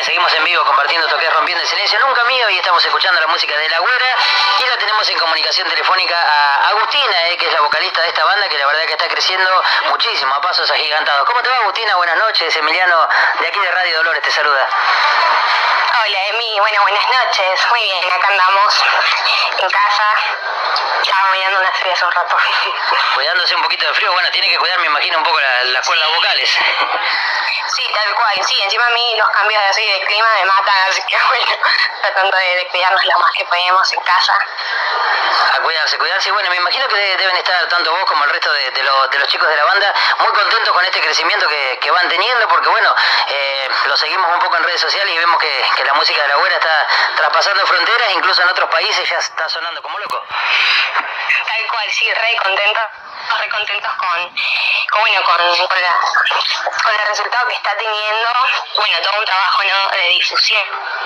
seguimos en vivo compartiendo esto que es Rompiendo el Silencio, nunca mío, y estamos escuchando la música de La Güera, y la tenemos en comunicación telefónica a Agustina, que es la vocalista de esta banda, que la verdad que está creciendo muchísimo, a pasos agigantados. ¿Cómo te va, Agustina? Buenas noches, Emiliano de aquí de Radio Dolores te saluda. Hola, Emi, bueno, buenas noches. Muy bien, acá andamos en casa. Estaba mirando una serie hace un rato. Cuidándose un poquito de frío, bueno, tiene que cuidar, me imagino, un poco las cuerdas vocales. Sí, tal cual, sí, encima a mí los cambios así de clima me matan, así que bueno, tratando de cuidarnos lo más que podemos en casa. A cuidarse, y bueno, me imagino que deben estar tanto vos como el resto de los chicos de la banda muy contentos con este crecimiento que van teniendo, porque bueno, lo seguimos un poco en redes sociales y vemos que la música de La Güera está traspasando fronteras, incluso en otros países ya está sonando como loco. Tal cual, sí, re contentos con el resultado que está teniendo, bueno, todo un trabajo, ¿no?, de difusión,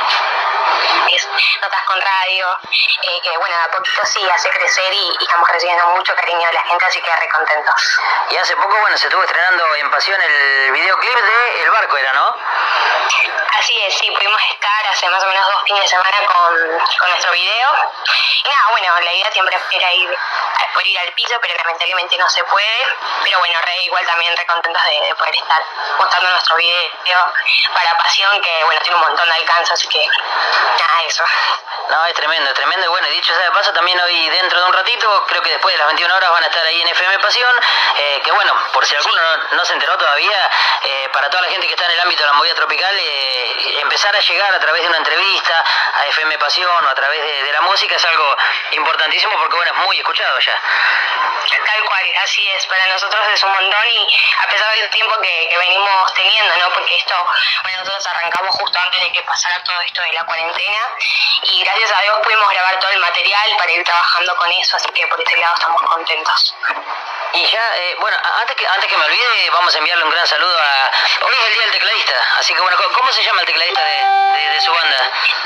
notas con radio, que bueno, a poquito sí hace crecer y estamos recibiendo mucho cariño de la gente, así que re contentos. Y hace poco, bueno, se estuvo estrenando en Pasión el videoclip de El Barco, era, ¿no? Así es, sí, pudimos estar hace más o menos 2 fines de semana con nuestro video. Y nada, bueno, la idea siempre era poder ir al piso, pero lamentablemente no se puede. Pero bueno, igual también re contentos de poder estar mostrando nuestro video para Pasión, que bueno, tiene un montón de alcance, así que nada, eso. No, es tremendo, y bueno, dicho sea de paso, también hoy dentro de un ratito, creo que después de las 21 horas van a estar ahí en FM Pasión, que bueno, por si alguno no se enteró todavía, para toda la gente que está en el ámbito de la movida tropical, empezar a llegar a través de una entrevista a FM Pasión o a través de la música es algo importantísimo porque bueno, es muy escuchado ya. Tal cual, así es, para nosotros es un montón y a pesar del tiempo que venimos teniendo, ¿no? Porque esto, bueno, nosotros arrancamos justo antes de que pasara todo esto de la cuarentena y gracias a Dios pudimos grabar todo el material para ir trabajando con eso, así que por este lado estamos contentos. Y ya, bueno, antes que me olvide, vamos a enviarle un gran saludo a... Hoy es el día del tecladista, así que bueno, ¿cómo se llama el tecladista de su banda?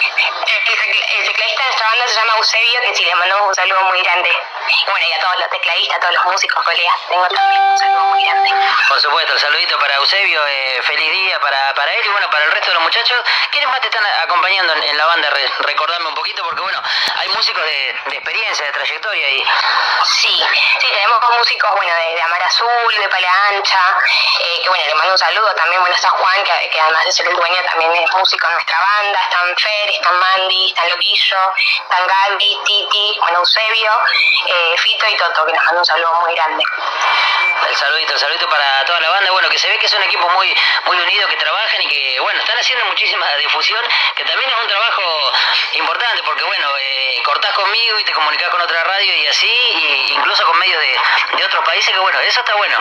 El tecladista de nuestra banda se llama Eusebio, que sí, le mandamos un saludo muy grande. Y bueno, y a todos los tecladistas, a todos los músicos, colegas, tengo también un saludo muy grande. Por supuesto, el saludito para Eusebio, feliz día para él y bueno, para el resto de los muchachos. ¿Quiénes más te están acompañando en la banda? Recordame un poquito, porque bueno, hay músicos de experiencia, de trayectoria y... Sí, tenemos músicos, bueno, de Amar Azul, de Pala Ancha, que bueno, le mando un saludo también, bueno, está Juan, que además de ser el dueño también es músico en nuestra banda, están Fer, están Mandy, están Loquillo, están Gaby, Titi, bueno, Eusebio, Fito y Toto, que les mando un saludo muy grande. El saludito para toda la banda, bueno, que se ve que es un equipo muy unido, que trabajan y que, bueno, están haciendo muchísima difusión, que también es un trabajo importante, porque, bueno, cortás conmigo y te comunicás con otra radio y así, y incluso con medios de otros países, que bueno, eso está bueno.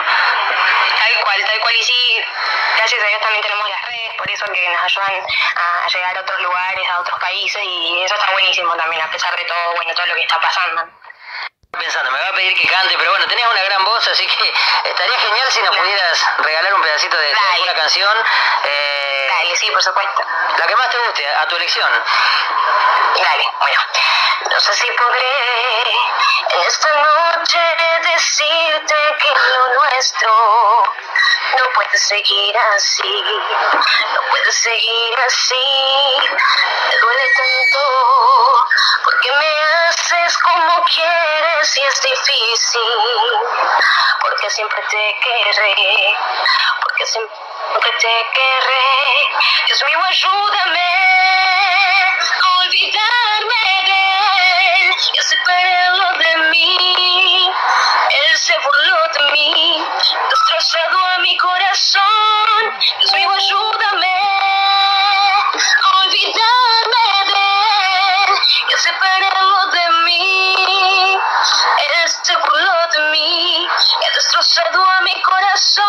Tal cual, y sí, gracias a Dios también tenemos las redes, por eso que nos ayudan a llegar a otros lugares, a otros países, y eso está buenísimo también, a pesar de todo, bueno, todo lo que está pasando. Pensando, me va a pedir que cante, pero bueno, tenés una gran voz, así que estaría genial si nos pudieras regalar un pedacito de alguna canción. Dale, sí, por supuesto. La que más te guste, a tu elección. Dale, bueno. No sé si podré en esta noche decirte que lo nuestro no puede seguir así, no puede seguir así. Me duele tanto porque me haces como quieres y es difícil, porque siempre te querré, porque siempre te querré. Dios mío, ayúdame a olvidarme de él y a separarlo de mí. Él se burló de mí, destrozado a mi corazón. Dios mío, ayúdame a olvidarme de él y a separarlo de mí. Él se burló de mí, ha destrozado a mi corazón.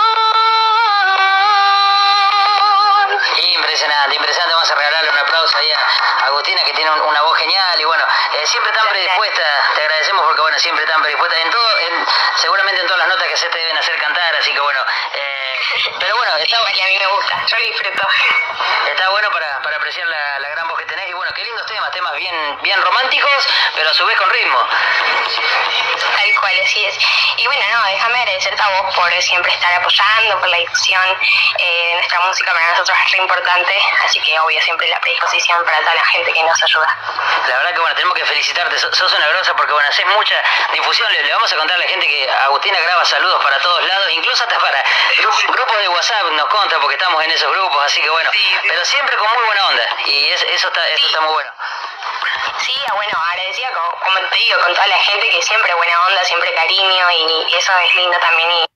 Impresionante, vamos a regalarle un aplauso ahí a Agustina, que tiene una voz genial y bueno, siempre tan predispuesta, te agradecemos porque bueno, siempre tan predispuesta seguramente en todas las notas que se te deben hacer cantar, así que bueno, pero bueno, a mí me gusta, yo lo disfruto. Está bueno para apreciar la gran voz que tenés, y bueno, qué lindos temas bien románticos, pero a su vez con ritmo. Tal cual, así es. Y bueno, no, déjame agradecerte a vos por siempre estar apoyando, por la difusión. Nuestra música para nosotros es re importante, así que obvio siempre la predisposición para toda la gente que nos ayuda. La verdad que bueno, tenemos que felicitarte, sos una grosa porque bueno, haces mucha difusión. Le vamos a contar a la gente que Agustina graba saludos para todos lados, incluso hasta para grupos de WhatsApp nos conta porque estamos en esos grupos, así que bueno, sí. Pero siempre con muy buena onda, y eso está muy bueno. Sí, bueno, agradecida, como te digo, con toda la gente que siempre buena onda, siempre cariño, y eso es lindo también, y